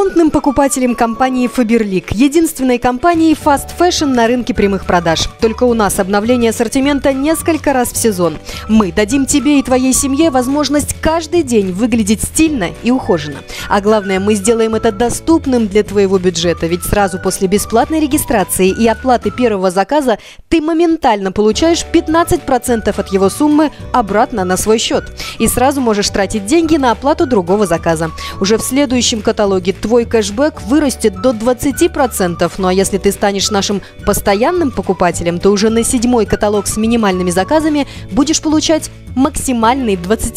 дисконтным покупателем компании Faberlic, единственной компании Fast Fashion на рынке прямых продаж. Только у нас обновление ассортимента несколько раз в сезон. Мы дадим тебе и твоей семье возможность каждый день выглядеть стильно и ухоженно. А главное, мы сделаем это доступным для твоего бюджета, ведь сразу после бесплатной регистрации и оплаты первого заказа ты моментально получаешь 15% от его суммы обратно на свой счет. И сразу можешь тратить деньги на оплату другого заказа. Уже в следующем каталоге твой кэшбэк вырастет до 20%. Ну а если ты станешь нашим постоянным покупателем, то уже на 7-й каталог с минимальными заказами будешь получать максимальный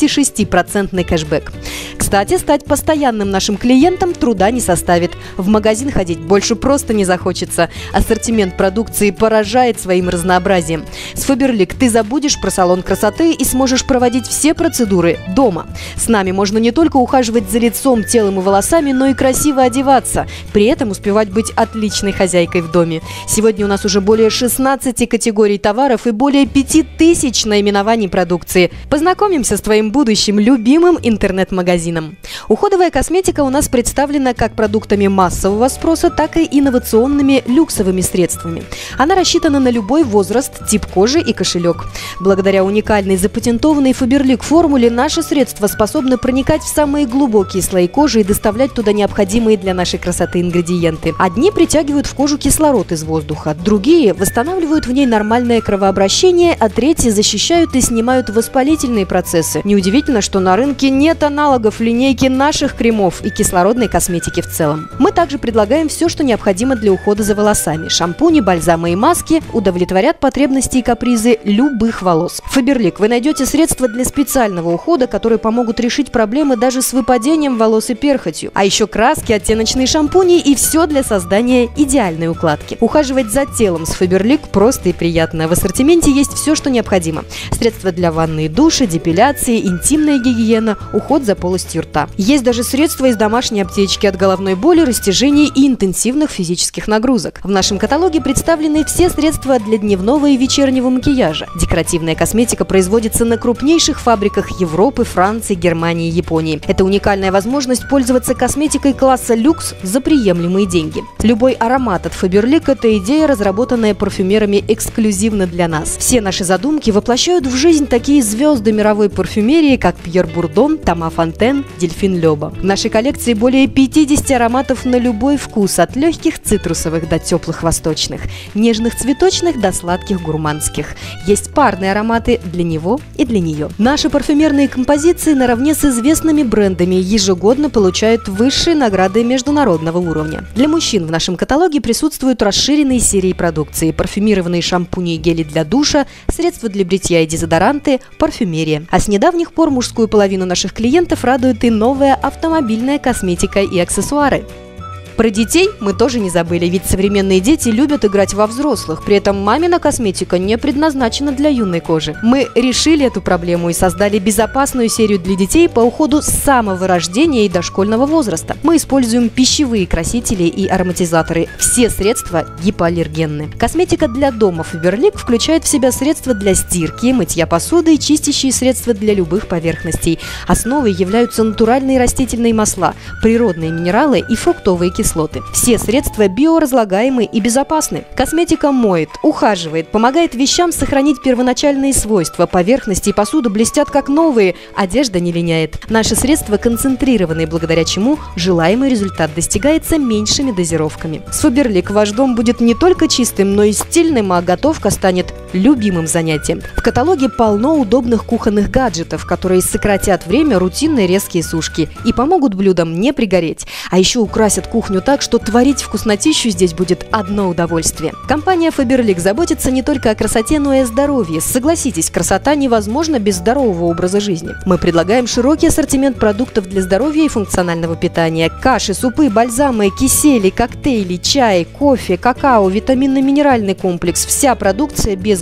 26% кэшбэк. Кстати, стать постоянным нашим клиентом труда не составит. В магазин ходить больше просто не захочется. Ассортимент продукции поражает своим разнообразием. С Faberlic ты забудешь про салон красоты и сможешь проводить все процедуры дома. С нами можно не только ухаживать за лицом, телом и волосами, но и красиво одеваться. При этом успевать быть отличной хозяйкой в доме. Сегодня у нас уже более 16 категорий товаров и более 5000 наименований продукции. Познакомимся с твоим будущим любимым интернет-магазином. Уходовая косметика у нас представлена как продуктами массового спроса, так и инновационными люксовыми средствами. Она рассчитана на любой возраст, тип кожи и кошелек. Благодаря уникальной запатентованной Faberlic формуле наши средства способны проникать в самые глубокие слои кожи и доставлять туда необходимые для нашей красоты ингредиенты. Одни притягивают в кожу кислород из воздуха, другие восстанавливают в ней нормальное кровообращение, а третьи защищают и снимают воспалительные процессы. Неудивительно, что на рынке нет аналогов линейки наших кремов и кислородной косметики в целом. Мы также предлагаем все, что необходимо для ухода за волосами. Шампуни, бальзамы и маски удовлетворят потребности и капризы любых волос. В Faberlic вы найдете средства для специального ухода, которые помогут решить проблемы даже с выпадением волос и перхотью. А еще краски, оттеночные шампуни и все для создания идеальной укладки. Ухаживать за телом с Faberlic просто и приятно. В ассортименте есть все, что необходимо. Средства для ванны и душа, депиляции, интимная гигиена, уход за полостью рта. Есть даже средства из домашней аптечки от головной боли, растяжений и интенсивных физических нагрузок. В нашем каталоге представлены все средства для дневного и вечернего макияжа. Декоративная косметика производится на крупнейших фабриках Европы, Франции, Германии и Японии. Это уникальная возможность пользоваться косметикой класса люкс за приемлемые деньги. Любой аромат от Faberlic – это идея, разработанная парфюмерами эксклюзивно для нас. Все наши задумки воплощают в жизнь такие звезды мировой парфюмерии, как Пьер Бурдон, Тома Фонтен, Дельфин Лёба. В нашей коллекции более 50 ароматов на любой вкус, от легких цитрусовых до теплых восточных, нежных цветочных до сладких гурманских. Есть парные ароматы для него и для нее. Наши парфюмерные композиции наравне с известными брендами ежегодно получают высшие награды международного уровня. Для мужчин в нашем каталоге присутствуют расширенные серии продукции: парфюмированные шампуни и гели для душа, средства для бритья и дезодоранты, парфюмерия. А с недавних пор мужскую половину наших клиентов радует и новая автомобильная косметика и аксессуары. Про детей мы тоже не забыли, ведь современные дети любят играть во взрослых, при этом мамина косметика не предназначена для юной кожи. Мы решили эту проблему и создали безопасную серию для детей по уходу с самого рождения и дошкольного возраста. Мы используем пищевые красители и ароматизаторы. Все средства гипоаллергенны. Косметика для дома Faberlic включает в себя средства для стирки, мытья посуды и чистящие средства для любых поверхностей. Основой являются натуральные растительные масла, природные минералы и фруктовые кислоты. Все средства биоразлагаемы и безопасны. Косметика моет, ухаживает, помогает вещам сохранить первоначальные свойства. Поверхности и посуда блестят как новые, одежда не линяет. Наши средства концентрированы, благодаря чему желаемый результат достигается меньшими дозировками. С Faberlic ваш дом будет не только чистым, но и стильным, а готовка станет любимым занятием. В каталоге полно удобных кухонных гаджетов, которые сократят время рутинной резкие сушки и помогут блюдам не пригореть. А еще украсят кухню так, что творить вкуснотищу здесь будет одно удовольствие. Компания Faberlic заботится не только о красоте, но и о здоровье. Согласитесь, красота невозможна без здорового образа жизни. Мы предлагаем широкий ассортимент продуктов для здоровья и функционального питания. Каши, супы, бальзамы, кисели, коктейли, чай, кофе, какао, витаминно-минеральный комплекс. Вся продукция без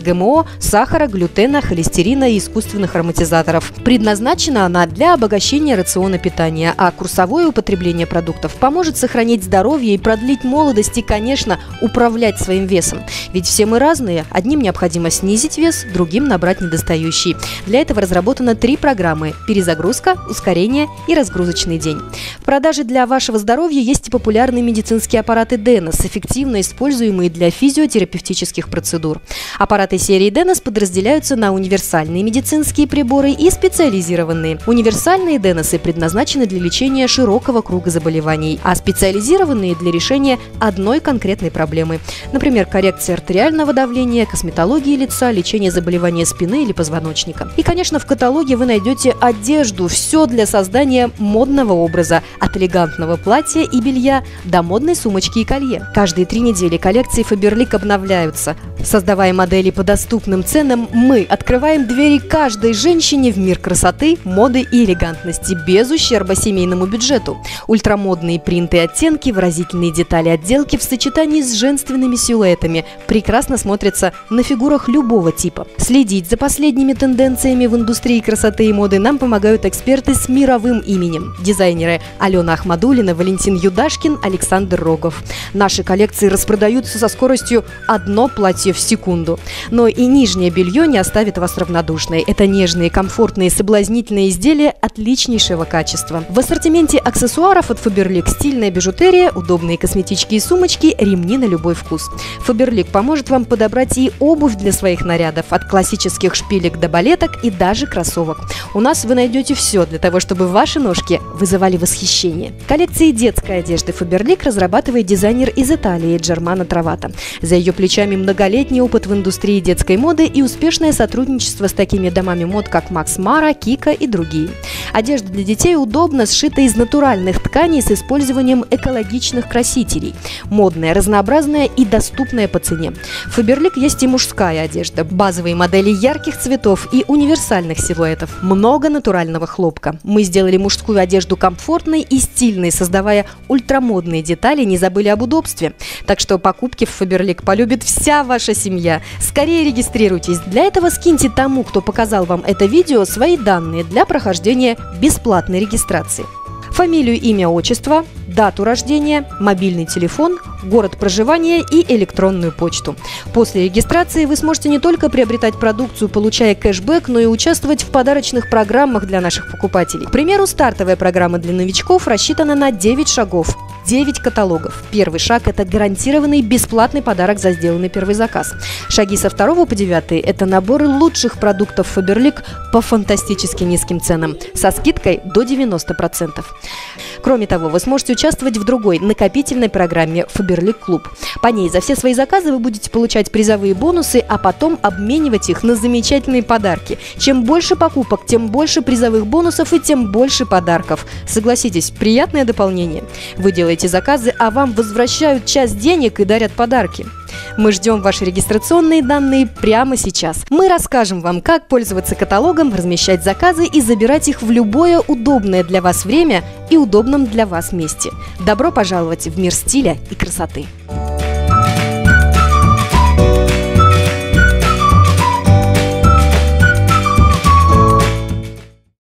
ГМО, сахара, глютена, холестерина и искусственных ароматизаторов. Предназначена она для обогащения рациона питания, а курсовое употребление продуктов поможет сохранить здоровье и продлить молодость и, конечно, управлять своим весом. Ведь все мы разные. Одним необходимо снизить вес, другим набрать недостающий. Для этого разработано 3 программы – перезагрузка, ускорение и разгрузочный день. В продаже для вашего здоровья есть и популярные медицинские аппараты Денос, эффективно используемые для физиотерапевтических процедур. Аппараты серии Денос подразделяются на универсальные медицинские приборы и специализированные. Универсальные Деносы предназначены для лечения широкого круга заболеваний, а специализированные для решения одной конкретной проблемы. Например, коррекция артериального давления, косметологии лица, лечение заболевания спины или позвоночника. И, конечно, в каталоге вы найдете одежду, все для создания модного образа, от элегантного платья и белья до модной сумочки и колье. Каждые 3 недели коллекции Faberlic обновляются. Создавая модели по доступным ценам, мы открываем двери каждой женщине в мир красоты, моды и элегантности без ущерба семейному бюджету. Ультрамодные принты и оттенки, выразительные детали отделки в сочетании с женственными силуэтами прекрасно смотрятся на фигурах любого типа. Следить за последними тенденциями в индустрии красоты и моды нам помогают эксперты с мировым именем. Дизайнеры Алена Ахмадуллина, Валентин Юдашкин, Александр Рогов. Наши коллекции распродаются со скоростью одно платье в секунду. Но и нижнее белье не оставит вас равнодушной. Это нежные, комфортные, соблазнительные изделия отличнейшего качества. В ассортименте аксессуаров от Faberlic стильная бижутерия, удобные косметички и сумочки, ремни на любой вкус. Faberlic поможет вам подобрать и обувь для своих нарядов, от классических шпилек до балеток и даже кроссовок. У нас вы найдете все для того, чтобы ваши ножки вызывали восхищение. Коллекции детской одежды Faberlic разрабатывает дизайнер из Италии Джермана Травата. За ее плечами многолетний опыт в индустрии детской моды и успешное сотрудничество с такими домами мод, как Макс Мара, Кика и другие. Одежда для детей удобно сшита из натуральных тканей с использованием экологичных красителей. Модная, разнообразная и доступная по цене. В Faberlic есть и мужская одежда, базовые модели ярких цветов и универсальных силуэтов. Много натурального хлопка. Мы сделали мужскую одежду комфортной и стильной, создавая ультрамодные детали, не забыли об удобстве. Так что покупки в Faberlic полюбит вся ваша семья. Скорее регистрируйтесь. Для этого скиньте тому, кто показал вам это видео, свои данные для прохождения бесплатной регистрации. Фамилию, имя, отчество, дату рождения, мобильный телефон, город проживания и электронную почту. После регистрации вы сможете не только приобретать продукцию, получая кэшбэк, но и участвовать в подарочных программах для наших покупателей. К примеру, стартовая программа для новичков рассчитана на 9 шагов. 9 каталогов. Первый шаг – это гарантированный бесплатный подарок за сделанный первый заказ. Шаги со 2 по 9 – это наборы лучших продуктов Faberlic по фантастически низким ценам, со скидкой до 90%. Кроме того, вы сможете участвовать в другой накопительной программе Faberlic Club. По ней за все свои заказы вы будете получать призовые бонусы, а потом обменивать их на замечательные подарки. Чем больше покупок, тем больше призовых бонусов и тем больше подарков. Согласитесь, приятное дополнение. Вы делаете заказы, а вам возвращают часть денег и дарят подарки. Мы ждем ваши регистрационные данные прямо сейчас. Мы расскажем вам, как пользоваться каталогом, размещать заказы и забирать их в любое удобное для вас время и удобном для вас месте. Добро пожаловать в мир стиля и красоты!